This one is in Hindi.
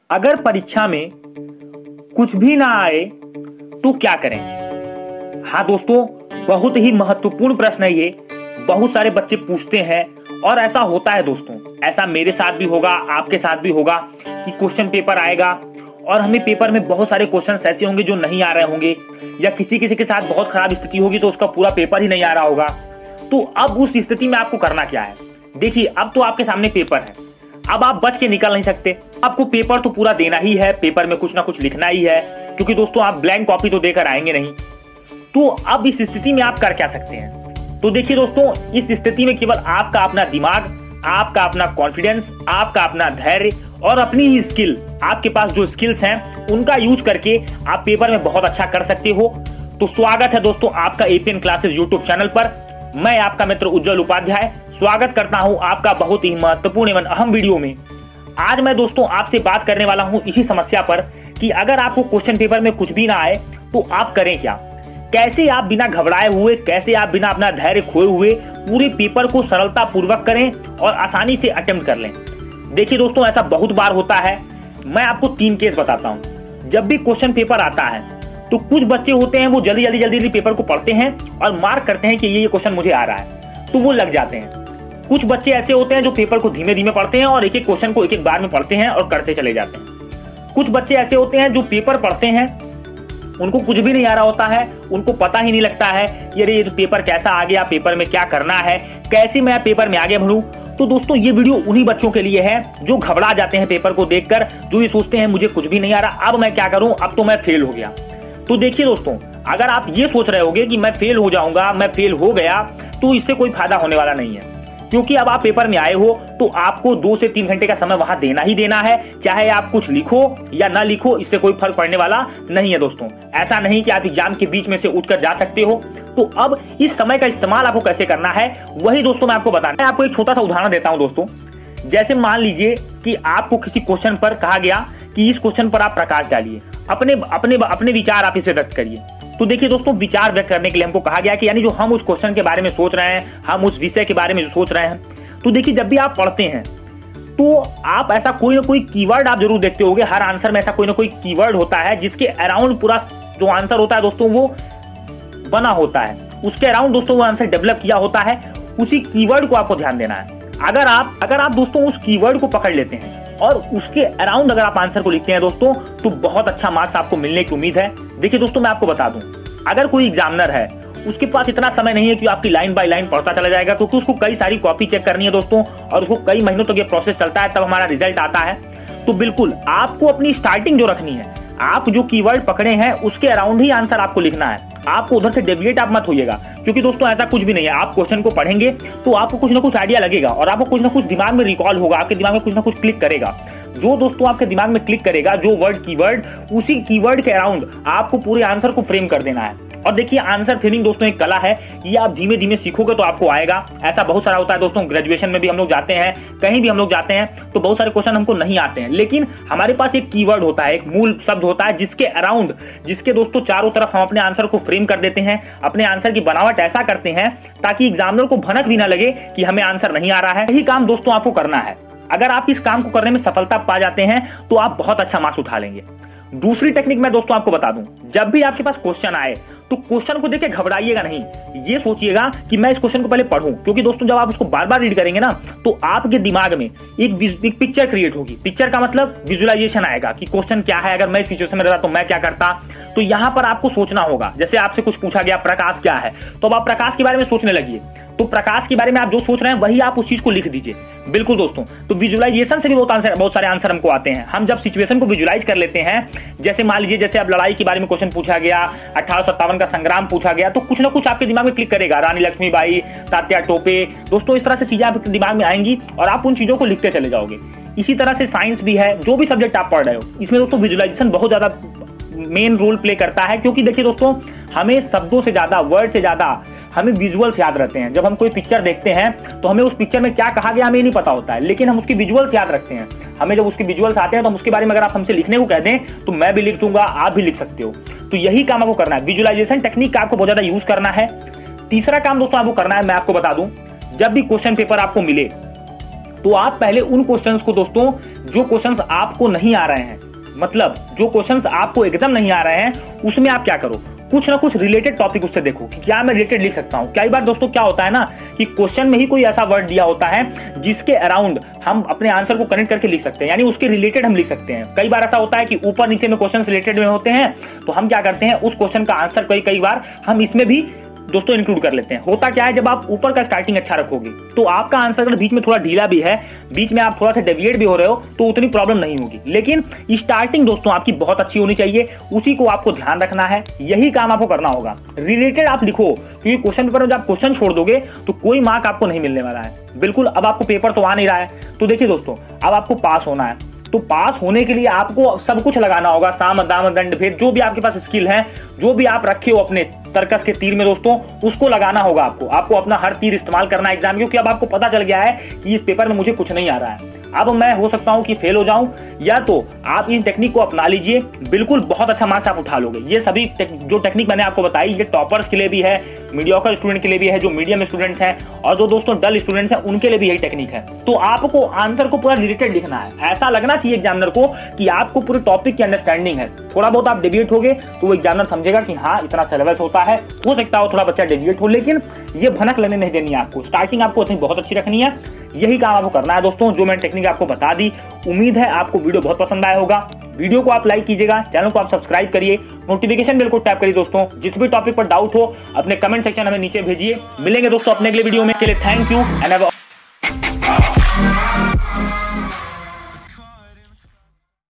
अगर परीक्षा में कुछ भी ना आए तो क्या करें? हाँ दोस्तों, बहुत ही महत्वपूर्ण प्रश्न है ये। बहुत सारे बच्चे पूछते हैं और ऐसा होता है दोस्तों, ऐसा मेरे साथ भी होगा, आपके साथ भी होगा कि क्वेश्चन पेपर आएगा और हमें पेपर में बहुत सारे क्वेश्चंस ऐसे होंगे जो नहीं आ रहे होंगे, या किसी के साथ बहुत खराब स्थिति होगी तो उसका पूरा पेपर ही नहीं आ रहा होगा। तो अब उस स्थिति में आपको करना क्या है? देखिए, अब तो आपके सामने पेपर है, अब आप बच के निकल नहीं सकते, आपको पेपर तो पूरा देना ही है, पेपर में कुछ ना कुछ लिखना ही है, क्योंकि दोस्तों आप ब्लैंक कॉपी तो देकर आएंगे नहीं। तो अब इस स्थिति में आप कर क्या सकते हैं? तो देखिए दोस्तों, इस स्थिति में केवल आपका अपना दिमाग, आपका अपना कॉन्फिडेंस, आपका अपना धैर्य और अपनी ही स्किल, आपके पास जो स्किल्स हैं उनका यूज करके आप पेपर में बहुत अच्छा कर सकते हो। तो स्वागत है दोस्तों आपका एपीएन क्लासेस यूट्यूब चैनल पर। मैं आपका मित्र उज्जवल उपाध्याय स्वागत करता हूं आपका बहुत ही महत्वपूर्ण एवं अहम वीडियो में। आज मैं दोस्तों आपसे बात करने वाला हूं इसी समस्या पर कि अगर आपको क्वेश्चन पेपर में कुछ भी ना आए तो आप करें क्या? कैसे आप बिना घबराए हुए, कैसे आप बिना अपना धैर्य खोए हुए पूरे पेपर को सरलता पूर्वक करें और आसानी से अटेम्प्ट कर लें। देखिए दोस्तों, ऐसा बहुत बार होता है। मैं आपको 3 केस बताता हूं। जब भी क्वेश्चन पेपर आता है तो कुछ बच्चे होते हैं वो जल्दी पेपर को पढ़ते हैं और मार्क करते हैं कि ये क्वेश्चन मुझे आ रहा है, तो वो लग जाते हैं। कुछ बच्चे ऐसे होते हैं जो पेपर को धीमे धीमे पढ़ते हैं और एक एक क्वेश्चन को एक एक बार में पढ़ते हैं और करते चले जाते हैं। कुछ बच्चे ऐसे होते हैं जो पेपर पढ़ते हैं, उनको कुछ भी नहीं आ रहा होता है, उनको पता ही नहीं लगता है कि अरे ये तो पेपर कैसा आ गया, पेपर में क्या करना है, कैसे मैं पेपर में आगे बढ़ूं। तो दोस्तों ये वीडियो उन्हीं बच्चों के लिए है जो घबरा जाते हैं पेपर को देखकर, जो ये सोचते हैं मुझे कुछ भी नहीं आ रहा, अब मैं क्या करूं, अब तो मैं फेल हो गया। तो देखिए दोस्तों, अगर आप ये सोच रहे होगे कि मैं फेल हो जाऊंगा, मैं फेल हो गया, तो इससे कोई फायदा होने वाला नहीं है, क्योंकि अब आप पेपर में आए हो तो आपको 2 से 3 घंटे का समय वहां देना ही देना है। चाहे आप कुछ लिखो या ना लिखो, इससे कोई फर्क पड़ने वाला नहीं है दोस्तों। ऐसा नहीं कि आप एग्जाम के बीच में से उठकर जा सकते हो। तो अब इस समय का इस्तेमाल आपको कैसे करना है वही दोस्तों मैं आपको बताना है। आपको एक छोटा सा उदाहरण देता हूं दोस्तों। जैसे मान लीजिए कि आपको किसी क्वेश्चन पर कहा गया कि इस क्वेश्चन पर आप प्रकाश डालिए, अपने विचार आप इसे व्यक्त करिए। तो देखिए दोस्तों, विचार व्यक्त करने के लिए हमको कहा गया कि यानी जो हम उस क्वेश्चन के बारे में सोच रहे हैं, हम उस विषय के बारे में जो सोच रहे हैं। तो देखिए, जब भी आप पढ़ते हैं तो आप ऐसा कोई ना कोई कीवर्ड आप जरूर देखते होंगे। हर आंसर में ऐसा कोई ना कोई कीवर्ड होता है जिसके अराउंड पूरा जो आंसर होता है दोस्तों वो बना होता है, उसके अराउंड दोस्तों वो आंसर डेवलप किया होता है। उसी कीवर्ड को आपको ध्यान देना है। अगर आप दोस्तों उस कीवर्ड को पकड़ लेते हैं और उसके अराउंड अगर आप आंसर को लिखते हैं दोस्तों, तो बहुत अच्छा मार्क्स आपको मिलने की उम्मीद है। देखिए दोस्तों, मैं आपको बता दूं, अगर कोई एग्जामिनर है उसके पास इतना समय नहीं है कि आपकी लाइन बाय लाइन पढ़ता चला जाएगा, क्योंकि उसको कई सारी कॉपी चेक करनी है दोस्तों, और उसको कई महीनों तक ये प्रोसेस चलता है, तब हमारा रिजल्ट आता है। तो बिल्कुल आपको अपनी स्टार्टिंग जो रखनी है, आप जो कीवर्ड पकड़े हैं उसके अराउंड ही आंसर आपको लिखना है। आपको उधर से डेविएट आप मत होइएगा, क्योंकि दोस्तों ऐसा कुछ भी नहीं है। आप क्वेश्चन को पढ़ेंगे तो आपको कुछ ना कुछ आइडिया लगेगा और आपको कुछ ना कुछ दिमाग में रिकॉल होगा, आपके दिमाग में कुछ ना कुछ क्लिक करेगा। जो दोस्तों आपके दिमाग में क्लिक करेगा, जो वर्ड कीवर्ड, उसी कीवर्ड के अराउंड आपको पूरे आंसर को फ्रेम कर देना है। और देखिए, आंसर फ्रेमिंग दोस्तों एक कला है, ये आप धीमे धीमे सीखोगे तो आपको आएगा। ऐसा बहुत सारा होता है दोस्तों, ग्रेजुएशन में भी हम लोग जाते हैं, कहीं भी हम लोग जाते हैं तो बहुत सारे क्वेश्चन हमको नहीं आते हैं, लेकिन हमारे पास एक कीवर्ड होता है, एक मूल शब्द होता है जिसके अराउंड, जिसके दोस्तों चारों तरफ हम अपने आंसर को फ्रेम कर देते हैं, अपने आंसर की बनावट ऐसा करते हैं ताकि एग्जामिनर को भनक भी ना लगे कि हमें आंसर नहीं आ रहा है। यही काम दोस्तों आपको करना है। अगर आप इस काम को करने में सफलता पा जाते हैं तो आप बहुत अच्छा मार्क्स उठा लेंगे। दूसरी टेक्निक मैं दोस्तों आपको बता दूं, जब भी आपके पास क्वेश्चन आए तो क्वेश्चन को देख के घबराइएगा नहीं। ये सोचिएगा कि मैं इस क्वेश्चन को पहले पढ़ूं, क्योंकि दोस्तों जब आप उसको बार बार रीड करेंगे ना तो आपके दिमाग में एक पिक्चर क्रिएट होगी। पिक्चर का मतलब विजुअलाइजेशन आएगा कि क्वेश्चन क्या है, अगर मैं इस सिचुएशन में रहता तो मैं क्या करता। तो यहां पर आपको सोचना होगा। जैसे आपसे कुछ पूछा गया प्रकाश क्या है, तो अब आप प्रकाश के बारे में सोचने लगिए। तो प्रकाश के बारे में आप जो सोच रहे हैं वही आप उस चीज को लिख दीजिए। बिल्कुल दोस्तों, तो विजुअलाइजेशन से भी बहुत सारे आंसर हमको आते हैं। हम जब सिचुएशन को विजुअलाइज कर लेते हैं, जैसे मान लीजिए जैसे अब लड़ाई के बारे में क्वेश्चन पूछा गया, 1857 का संग्राम पूछा गया, तो कुछ ना कुछ आपके दिमाग में क्लिक करेगा। रानी लक्ष्मीबाई, तात्या टोपे, दोस्तों इस तरह से चीजें आपके दिमाग में आएंगी और आप उन चीजों को लिखते चले जाओगे। इसी तरह से साइंस भी है, जो भी सब्जेक्ट आप पढ़ रहे हो, इसमें दोस्तों विजुअलाइजेशन बहुत ज्यादा मेन रोल प्ले करता है। क्योंकि देखिए दोस्तों, हमें शब्दों से ज्यादा, वर्ड से ज्यादा हमें विजुअल्स याद रहते हैं। जब हम कोई पिक्चर देखते हैं तो हमें उस पिक्चर में क्या कहा गया हमें नहीं पता होता है, लेकिन हम उसकी विजुअल्स याद रखते हैं। हमें जब उसके विजुअल्स आते हैं तो हम उसके बारे में अगर आप हमसे लिखने को कह दें तो मैं भी लिख दूंगा, आप भी लिख सकते हो। तो यही काम आपको करना है, विजुअलाइजेशन टेक्निक का आपको बहुत ज्यादा यूज करना है। तीसरा काम दोस्तों आपको करना है, मैं आपको बता दूं, जब भी क्वेश्चन पेपर आपको मिले तो आप पहले उन क्वेश्चंस को दोस्तों जो क्वेश्चंस आपको नहीं आ रहे हैं, मतलब जो क्वेश्चंस आपको एकदम नहीं आ रहे हैं, उसमें आप क्या करो, कुछ ना कुछ रिलेटेड टॉपिक उससे देखो कि क्या मैं रिलेटेड लिख सकता हूं। कई बार दोस्तों क्या होता है ना कि क्वेश्चन में ही कोई ऐसा वर्ड दिया होता है जिसके अराउंड हम अपने आंसर को कनेक्ट करके लिख सकते हैं, यानी उसके रिलेटेड हम लिख सकते हैं। कई बार ऐसा होता है कि ऊपर नीचे में क्वेश्चन रिलेटेड में होते हैं, तो हम क्या करते हैं, उस क्वेश्चन का आंसर कई बार हम इसमें भी दोस्तों इंक्लूड कर लेते हैं। होता क्या है, जब आप ऊपर का स्टार्टिंग अच्छा रखोगे तो आपका आंसर अगर बीच में थोड़ा ढीला भी है, बीच में आप थोड़ा सा डेविएट भी हो रहे हो, तो उतनी प्रॉब्लम नहीं होगी। लेकिन स्टार्टिंग दोस्तों आपकी बहुत अच्छी होनी चाहिए, उसी को आपको ध्यान रखना है, यही काम आपको करना होगा। रिलेटेड आप लिखो, क्योंकि क्वेश्चन पेपर में जब आप क्वेश्चन छोड़ दोगे तो कोई मार्क आपको नहीं मिलने वाला है। बिल्कुल, अब आपको पेपर तो आ नहीं रहा है, तो देखिए दोस्तों, अब आपको पास होना है, तो पास होने के लिए आपको सब कुछ लगाना होगा, साम दाम दंड भेद, जो भी आपके पास स्किल है, जो भी आप रखे हो अपने तर्कस के तीर में दोस्तों, उसको लगाना होगा आपको अपना हर तीर इस्तेमाल करना है एग्जाम, क्योंकि अब आपको पता चल गया है कि इस पेपर में मुझे कुछ नहीं आ रहा है, अब मैं हो सकता हूं कि फेल हो जाऊं, या तो आप इन टेक्निक को अपना लीजिए, बिल्कुल बहुत अच्छा मार्क्स आप उठा लोगे। ये सभी जो टेक्निक मैंने आपको बताई, ये टॉपर्स के लिए भी है, मीडियोकर स्टूडेंट के लिए भी है, जो मीडियम स्टूडेंट्स हैं, और जो दोस्तों डल स्टूडेंट्स हैं उनके लिए भी यही टेक्निक है। तो आपको आंसर को पूरा रिलेटेड लिखना है, ऐसा लगना चाहिए एग्जामिनर को कि आपको पूरे टॉपिक की अंडरस्टैंडिंग है। थोड़ा बहुत आप डेविएट होगे तो वो एग्जामिनर समझेगा कि हाँ इतना सिलेबस होता है, हो सकता हो थोड़ा बच्चा डेविएट हो, लेकिन ये भनक लगने नहीं देनी है आपको। स्टार्टिंग आपको अपनी बहुत अच्छी रखनी है, यही काम आपको करना है दोस्तों, जो मैंने टेक्निक आपको बता दी। उम्मीद है आपको वीडियो बहुत पसंद आया होगा। वीडियो को आप लाइक कीजिएगा, चैनल को आप सब्सक्राइब करिए, नोटिफिकेशन बेल को टैप करिए दोस्तों। जिस भी टॉपिक पर डाउट हो अपने कमेंट सेक्शन हमें नीचे भेजिए। मिलेंगे दोस्तों अपने अगले वीडियो में, के लिए थैंक यू एंड